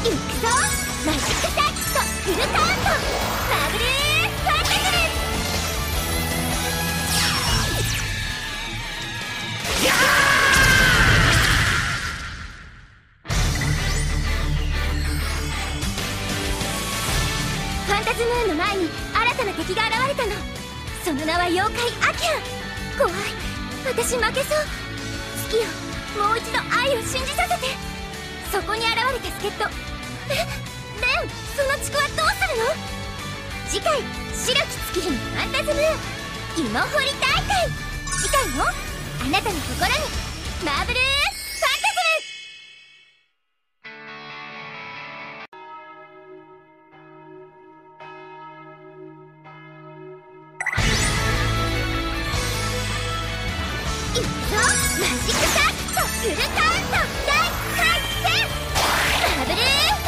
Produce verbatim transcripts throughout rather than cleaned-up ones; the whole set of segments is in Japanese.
いくぞマジックサーキットフルカウントマブルーファンタズム。やファンタズムーンの前に新たな敵が現れたの。その名は妖怪アキア。怖い、私負けそう。月よ、もう一度愛を信じさせて。そこに現れた助っ人。え、レン、その地区はどうするの？次回白き月日のファンタズムーン芋掘り大会。次回もあなたの心にマーブルーファンタズム。いくぞマジックサーキットフルカウント大回転マブルーファンタズム。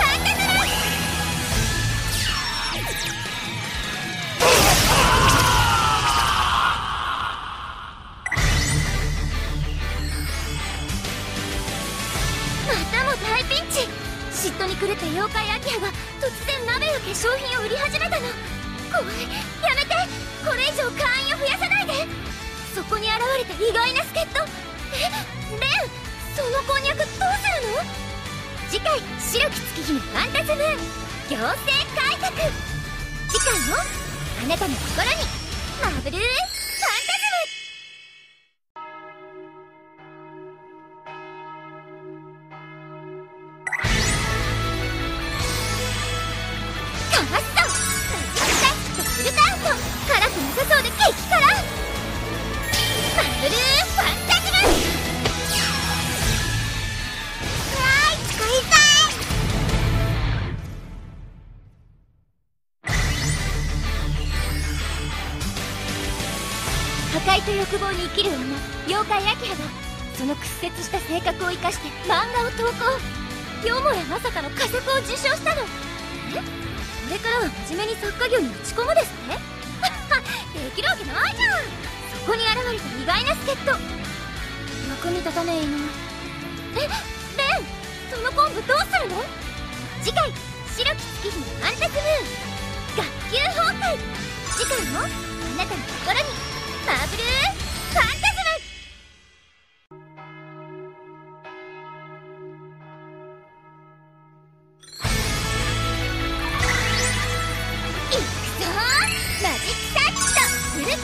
またも大ピンチ。嫉妬に狂った妖怪アキアが突然鍋や化粧品を売り始めたの。怖い、やめて。これ以上会員を増やさないで。そこに現れた意外な助っ人。え、レン、そのこんにゃくどうするの？次回白き月日のファンタズムーン行政改革。次回もあなたの心にマブルーファンタズム。かわすぞマジックサーキットフルカウント。辛くなさそうで激辛マブルーファンタズム。わーい、使いたい。破壊と欲望に生きる女妖怪アキハがその屈折した性格を生かして漫画を投稿。よもやまさかの佳作を受賞したの。え、これからは真面目に作家業に打ち込むですってできるわけないじゃん。そこに現れた意外な助っ人。役に立たねえ犬。え、レン、その昆布どうするの？次回白き月日のファンタズムーン学級崩壊。次回もあなたの心にマーブルーファンタズム。いくぞマジックサーキットフルカウント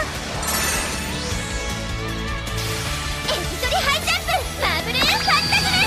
エビ反りハイジャンプマーブルーファンタズム。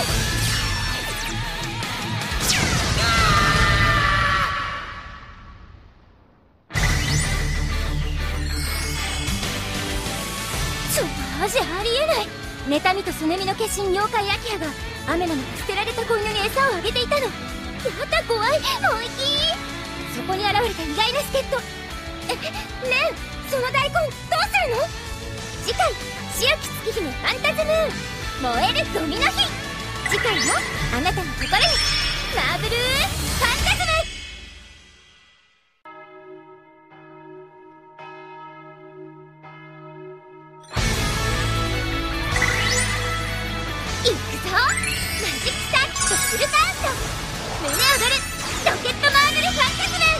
ちょマジありえない。妬みとそねみの化身妖怪アキハが雨の中捨てられた子犬に餌をあげていたの。やだ怖い、もういきー。そこに現れた意外な助っ人。え、レン、その大根どうするの？次回白き月日のファンタズムーン燃えるゴミの日。次回もあなたの心にマーブルーファンタズム。いくぞマジックサーキットフルカウント胸躍るロケットマーブルファンタ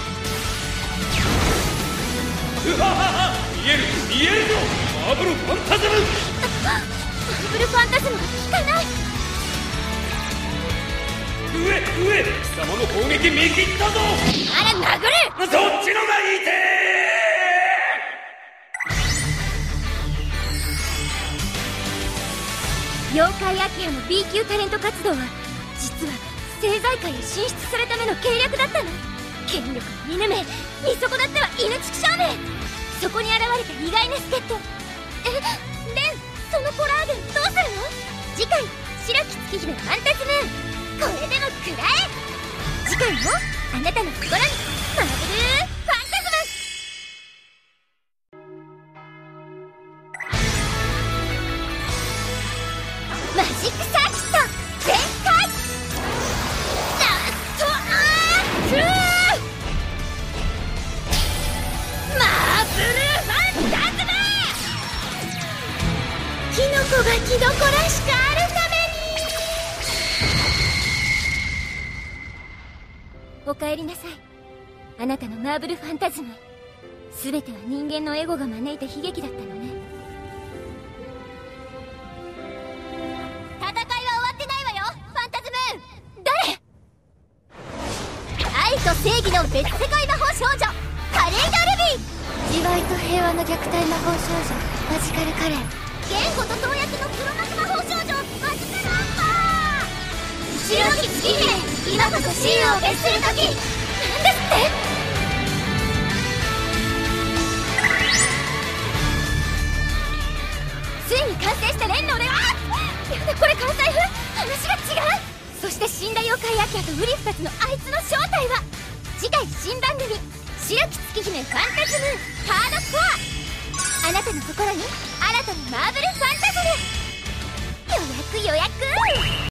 ズム。うわはは見える見えるぞマーブルファンタズム。マーブルファンタズムが効かない。上上貴様の攻撃見切ったぞ。あら殴る。そっちのがいいてー。妖怪アキハの B 級タレント活動は実は政財界へ進出するための計略だったの。権力の犬め見損なっては犬畜生め。そこに現れた意外な助っ人。え、レン、そのコラーゲンどうするの？次回白き月日のファンタズムーンこれでも食らえ。次回もあなたの心にマーブルーファンタズム。マジックサーキット全開ラストアークマーブルファンタズム。キノコがキノコらしくあるためにおかえりなさい、あなたのマーブルファンタズム。全ては人間のエゴが招いた悲劇だったのね。戦いは終わってないわよ、ファンタズムーン。誰？愛と正義の別世界魔法少女カレイド・ルビー。自愛と平和の虐待魔法少女マジカル・カレン。言語と投薬の黒幕魔法少女マジカル・アンパー。白き月姫、今こそ真を滅する時。なんですって？ついに完成したレンの俺は、やだこれ関西風、話が違う。そして死んだ妖怪アキアとウリフたちのあいつの正体は、次回新番組「白き月姫ファンタズムーンハードコア」。あなたの心に新たなマーブルファンタズム。